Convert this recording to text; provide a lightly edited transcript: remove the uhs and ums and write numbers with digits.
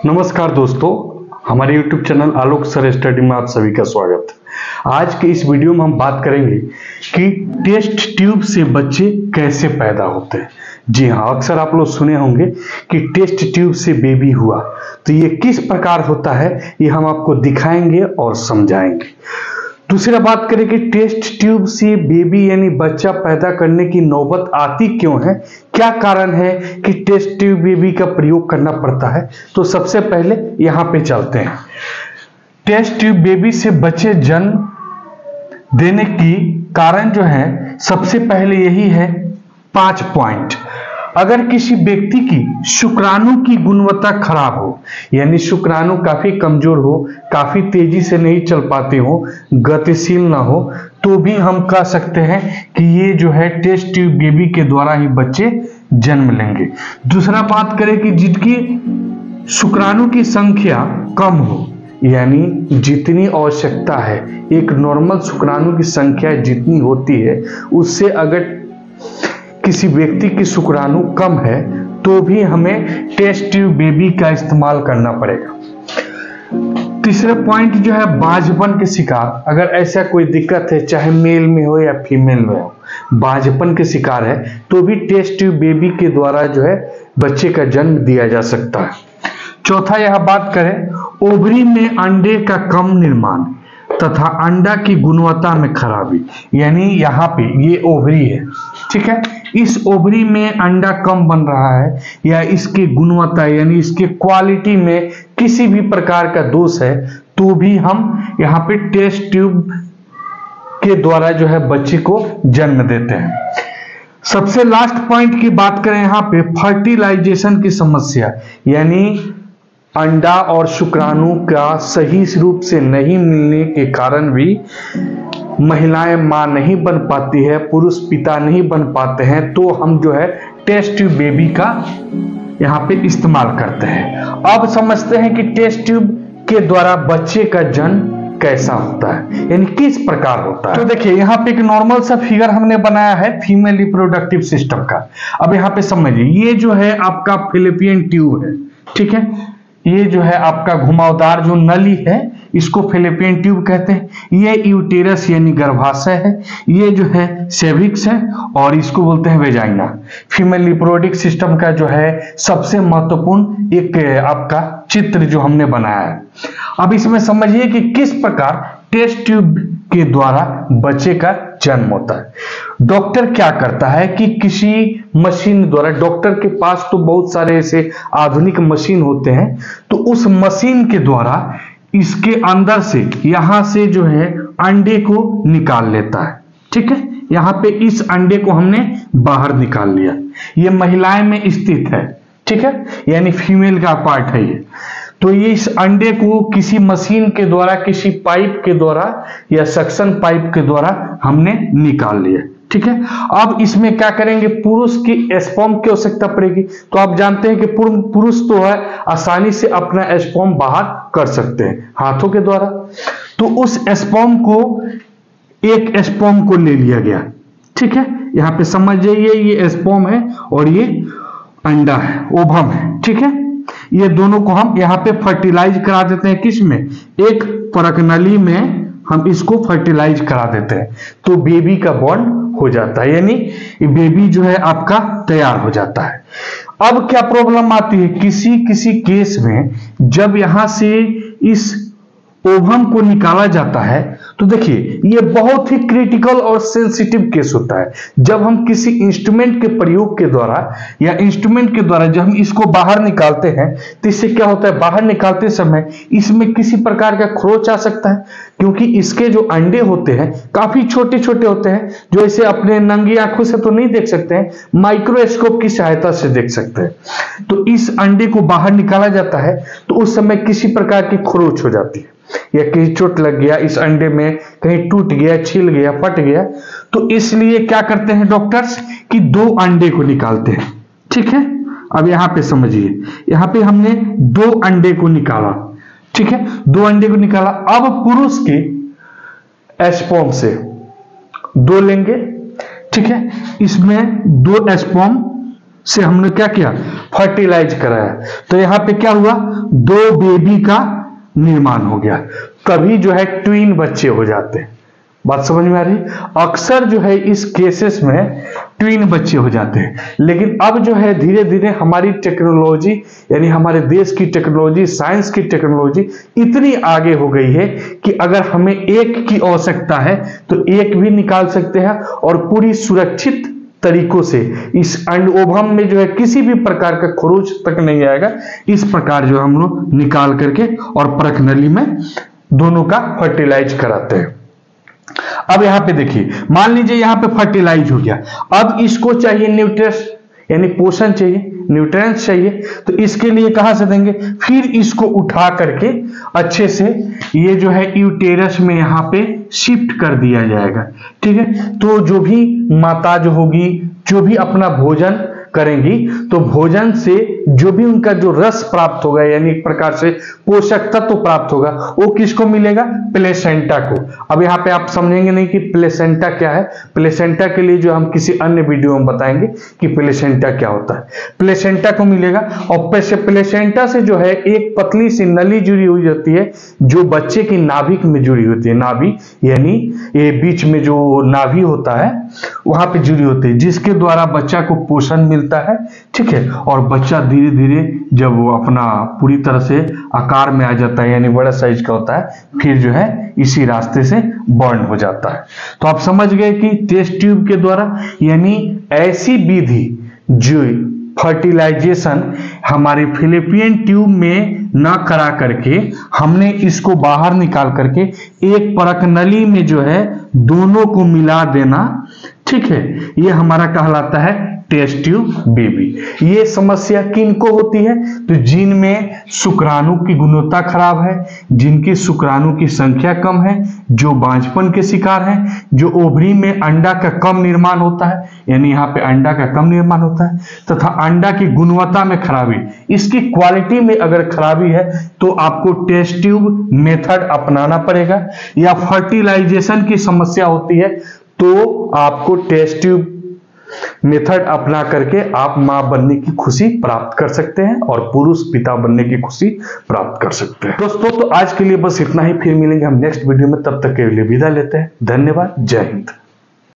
नमस्कार दोस्तों, हमारे YouTube channel Alok sir study में आप सभी का स्वागत है। आज के इस वीडियो में हम बात करेंगे कि टेस्ट ट्यूब से बच्चे कैसे पैदा होते हैं। जी हाँ, अक्सर आप लोग सुने होंगे कि टेस्ट ट्यूब से बेबी हुआ, तो ये किस प्रकार होता है ये हम आपको दिखाएंगे और समझाएंगे। दूसरा बात करें कि टेस्ट ट्यूब से बेबी यानी बच्चा पैदा करने की नौबत आती क्यों है, क्या कारण है कि टेस्ट ट्यूब बेबी का प्रयोग करना पड़ता है। तो सबसे पहले यहां पे चलते हैं। टेस्ट ट्यूब बेबी से बच्चे जन्म देने की कारण जो है, सबसे पहले यही है 5 पॉइंट। अगर किसी व्यक्ति की शुक्राणु की गुणवत्ता खराब हो, यानी शुक्राणु काफी कमजोर हो, काफी तेजी से नहीं चल पाते हो, गतिशील ना हो, तो भी हम कह सकते हैं कि ये जो है टेस्ट ट्यूब बेबी के द्वारा ही बच्चे जन्म लेंगे। दूसरा बात करें कि जिनकी शुक्राणु की संख्या कम हो, यानी जितनी आवश्यकता है, एक नॉर्मल शुक्राणु की संख्या जितनी होती है उससे अगर किसी व्यक्ति की शुक्राणु कम है तो भी हमें टेस्ट ट्यूब बेबी का इस्तेमाल करना पड़ेगा। तीसरा पॉइंट जो है बांझपन के शिकार, अगर ऐसा कोई दिक्कत है, चाहे मेल में हो या फीमेल में हो, बांझपन के शिकार है तो भी टेस्ट ट्यूब बेबी के द्वारा जो है बच्चे का जन्म दिया जा सकता है। चौथा यह बात करें ओवरी में अंडे का कम निर्माण तथा अंडा की गुणवत्ता में खराबी, यानी यहाँ पे ये ओवरी है, ठीक है, इस ओवरी में अंडा कम बन रहा है या इसकी गुणवत्ता यानी इसके क्वालिटी में किसी भी प्रकार का दोष है, तो भी हम यहाँ पे टेस्ट ट्यूब के द्वारा जो है बच्चे को जन्म देते हैं। सबसे लास्ट पॉइंट की बात करें यहाँ पे फर्टिलाइजेशन की समस्या, यानी अंडा और शुक्राणु का सही रूप से नहीं मिलने के कारण भी महिलाएं मां नहीं बन पाती है, पुरुष पिता नहीं बन पाते हैं, तो हम जो है टेस्ट ट्यूब बेबी का यहाँ पे इस्तेमाल करते हैं। अब समझते हैं कि टेस्ट ट्यूब के द्वारा बच्चे का जन्म कैसा होता है, यानी किस प्रकार होता है। तो देखिए यहाँ पे एक नॉर्मल सा फिगर हमने बनाया है फीमेल रिप्रोडक्टिव सिस्टम का। अब यहाँ पे समझिए, ये जो है आपका फैलोपियन ट्यूब है, ठीक है, ये जो है आपका घुमावदार जो नली है इसको फैलोपियन ट्यूब कहते हैं। ये यूटेरस यानी गर्भाशय है, ये जो है सेविक्स है और इसको बोलते हैं वेजाइना। फीमेल रिप्रोडक्टिव सिस्टम का जो है सबसे महत्वपूर्ण एक आपका चित्र जो हमने बनाया है। अब इसमें समझिए कि किस प्रकार टेस्ट ट्यूब के द्वारा बच्चे का जन्म होता है। डॉक्टर क्या करता है कि किसी मशीन द्वारा, डॉक्टर के पास तो बहुत सारे ऐसे आधुनिक मशीन होते हैं, तो उस मशीन के द्वारा इसके अंदर से यहां से जो है अंडे को निकाल लेता है, ठीक है, यहां पे इस अंडे को हमने बाहर निकाल लिया, ये महिलाएं में स्थित है, ठीक है, यानी फीमेल का पार्ट है ये। तो ये इस अंडे को किसी मशीन के द्वारा, किसी पाइप के द्वारा या सक्शन पाइप के द्वारा हमने निकाल लिया, ठीक है। अब इसमें क्या करेंगे, पुरुष की स्पर्म की आवश्यकता पड़ेगी। तो आप जानते हैं कि पुरुष तो है आसानी से अपना स्पर्म बाहर कर सकते हैं हाथों के द्वारा, तो उस स्पर्म को, एक स्पर्म को ले लिया गया, ठीक है, यहाँ पे समझ जाइए ये स्पर्म है और ये अंडा है, ओवम है, ठीक है। ये दोनों को हम यहाँ पे फर्टिलाइज करा देते हैं, किसमें, एक परकनली में हम इसको फर्टिलाइज करा देते हैं, तो बेबी का बॉर्न हो जाता है, यानी बेबी जो है आपका तैयार हो जाता है। अब क्या प्रॉब्लम आती है, किसी किसी केस में जब यहां से इस ओवम को निकाला जाता है, तो देखिए ये बहुत ही क्रिटिकल और सेंसिटिव केस होता है। जब हम किसी इंस्ट्रूमेंट के प्रयोग के द्वारा या इंस्ट्रूमेंट के द्वारा जब हम इसको बाहर निकालते हैं, तो इससे क्या होता है, बाहर निकालते समय इसमें किसी प्रकार का खरोच आ सकता है, क्योंकि इसके जो अंडे होते हैं काफी छोटे छोटे होते हैं, जो इसे अपने नंगी आंखों से तो नहीं देख सकते हैं, माइक्रोस्कोप की सहायता से देख सकते हैं। तो इस अंडे को बाहर निकाला जाता है, तो उस समय किसी प्रकार की खरोच हो जाती है, या कहीं चोट लग गया, इस अंडे में कहीं टूट गया, छिल गया, फट गया, तो इसलिए क्या करते हैं डॉक्टर्स कि 2 अंडे को निकालते हैं, ठीक है। अब यहां पे समझिए, यहां पे हमने 2 अंडे को निकाला, ठीक है, 2 अंडे को निकाला। अब पुरुष के स्पर्म से 2 लेंगे, ठीक है, इसमें 2 स्पर्म से हमने क्या किया, फर्टिलाइज कराया तो यहाँ पे क्या हुआ, 2 बेबी का निर्माण हो गया, तभी जो है ट्विन बच्चे हो जाते हैं। बात समझ में आ रही? अक्सर जो है इस केसेस में ट्विन बच्चे हो जाते हैं, लेकिन अब जो है धीरे धीरे हमारी टेक्नोलॉजी यानी हमारे देश की टेक्नोलॉजी, साइंस की टेक्नोलॉजी इतनी आगे हो गई है कि अगर हमें एक की आवश्यकता है तो एक भी निकाल सकते हैं और पूरी सुरक्षित तरीकों से इस अंड ओवम में जो है किसी भी प्रकार का खरोच तक नहीं आएगा। इस प्रकार जो हम लोग निकाल करके और परख नली में दोनों का फर्टिलाइज कराते हैं। अब यहां पे देखिए, मान लीजिए यहां पे फर्टिलाइज हो गया, अब इसको चाहिए न्यूट्रिएंट्स यानी पोषण चाहिए, न्यूट्रिएंट्स चाहिए, तो इसके लिए कहां से देंगे, फिर इसको उठा करके अच्छे से ये जो है यूटेरस में यहां पे शिफ्ट कर दिया जाएगा। ठीक है, तो जो भी माता जो होगी, जो भी अपना भोजन करेंगी, तो भोजन से जो भी उनका जो रस प्राप्त होगा यानी एक प्रकार से पोषक तत्व प्राप्त होगा, वो किसको मिलेगा, प्लेसेंटा को। अब यहाँ पे आप समझेंगे नहीं कि प्लेसेंटा क्या है। प्लेसेंटा के लिए जो हम किसी अन्य वीडियो में बताएंगे कि प्लेसेंटा क्या होता है। प्लेसेंटा को मिलेगा और प्लेसेंटा से जो है एक पतली सी नली जुड़ी हुई होती है जो बच्चे की नाभिक में जुड़ी होती है। नाभि यानी ये बीच में जो नाभि होता है वहां पे जुड़ी होती है, जिसके द्वारा बच्चा को पोषण मिलता है। ठीक है, और बच्चा धीरे धीरे जब वो अपना पूरी तरह से आकार में आ जाता है यानी बड़ा साइज का होता है, फिर जो है इसी रास्ते से बर्न हो जाता है। तो आप समझ गए कि टेस्ट ट्यूब के द्वारा यानी ऐसी विधि जो फर्टिलाइजेशन हमारे फिलिपियन ट्यूब में न करा करके हमने इसको बाहर निकाल करके एक परख नली में जो है दोनों को मिला देना, ठीक है, ये हमारा कहलाता है टेस्ट ट्यूब बेबी। ये समस्या किनको होती है, तो जिनमें शुक्राणु की गुणवत्ता खराब है, जिनकी शुक्राणु की संख्या कम है, जो बांझपन के शिकार हैं, जो ओवरी में अंडा का कम निर्माण होता है यानी यहाँ पे अंडा का कम निर्माण होता है, तथा अंडा की गुणवत्ता में खराबी, इसकी क्वालिटी में अगर खराबी है तो आपको टेस्ट ट्यूब मेथड अपनाना पड़ेगा। या फर्टिलाइजेशन की समस्या होती है तो आपको टेस्ट ट्यूब मेथड अपना करके आप मां बनने की खुशी प्राप्त कर सकते हैं और पुरुष पिता बनने की खुशी प्राप्त कर सकते हैं। दोस्तों, तो आज के लिए बस इतना ही, फिर मिलेंगे हम नेक्स्ट वीडियो में, तब तक के लिए विदा लेते हैं। धन्यवाद, जय हिंद।